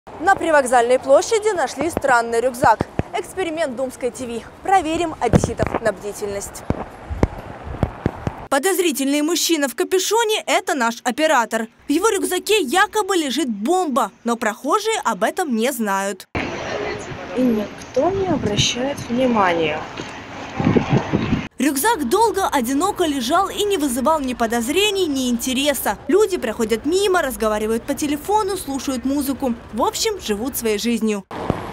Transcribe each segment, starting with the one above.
На привокзальной площади нашли странный рюкзак. Эксперимент Думской ТВ. Проверим одесситов на бдительность. Подозрительный мужчина в капюшоне – это наш оператор. В его рюкзаке якобы лежит бомба, но прохожие об этом не знают. И никто не обращает внимания. Рюкзак долго, одиноко лежал и не вызывал ни подозрений, ни интереса. Люди проходят мимо, разговаривают по телефону, слушают музыку. В общем, живут своей жизнью.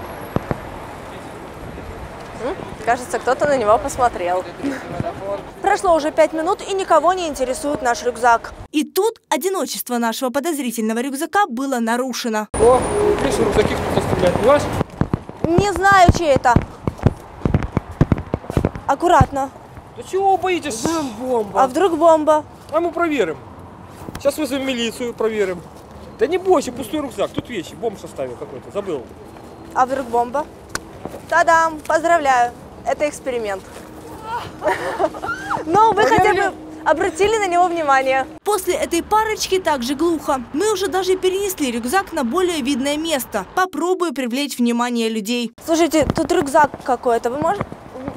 Кажется, кто-то на него посмотрел. Прошло уже 5 минут, и никого не интересует наш рюкзак. И тут одиночество нашего подозрительного рюкзака было нарушено. О, видишь, рюкзаки кто-то оставляет. Ваш? Не знаю, чей это. Аккуратно. Да чего вы боитесь? Там бомба. А вдруг бомба? А мы проверим. Сейчас вызовем милицию, проверим. Да не бойся, пустой рюкзак. Тут вещи. Бомж оставил какой-то, забыл. А вдруг бомба? Та-дам! Поздравляю! Это эксперимент. Но вы хотя бы обратили на него внимание. После этой парочки также глухо. Мы уже даже перенесли рюкзак на более видное место. Попробую привлечь внимание людей. Слушайте, тут рюкзак какой-то. Вы можете...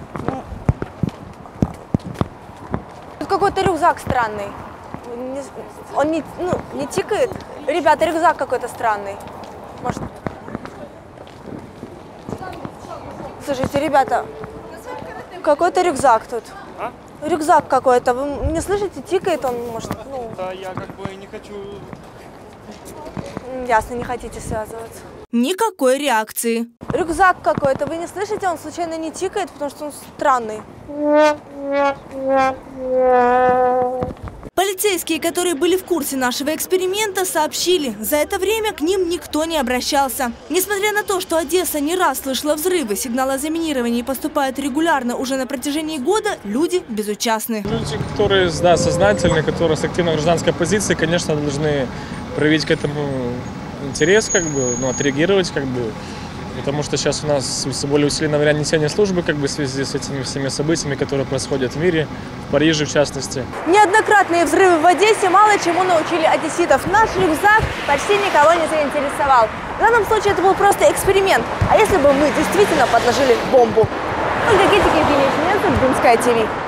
Тут какой-то рюкзак странный. Он не тикает. Ребята, рюкзак какой-то странный. Может... Слушайте, ребята, какой-то рюкзак тут. А? Рюкзак какой-то. Вы не слышите? Тикает он, может? Да, я как бы не хочу... Ясно, не хотите связываться. Никакой реакции. Рюкзак какой-то. Вы не слышите? Он случайно не тикает, потому что он странный. Полицейские, которые были в курсе нашего эксперимента, сообщили, за это время к ним никто не обращался. Несмотря на то, что Одесса не раз слышала взрывы, сигналы о заминировании поступают регулярно уже на протяжении года, люди безучастны. Люди, которые сознательны, которые с активной гражданской позицией, конечно, должны проявить к этому интерес, отреагировать, потому что сейчас у нас все более усилено время несения службы, в связи с этими всеми событиями, которые происходят в мире, в Париже в частности. Неоднократные взрывы в Одессе мало чему научили одесситов. Наш рюкзак почти никого не заинтересовал. В данном случае это был просто эксперимент. А если бы мы действительно подложили бомбу? Ольга Гетик, Евгений Финенцев, Думская ТВ.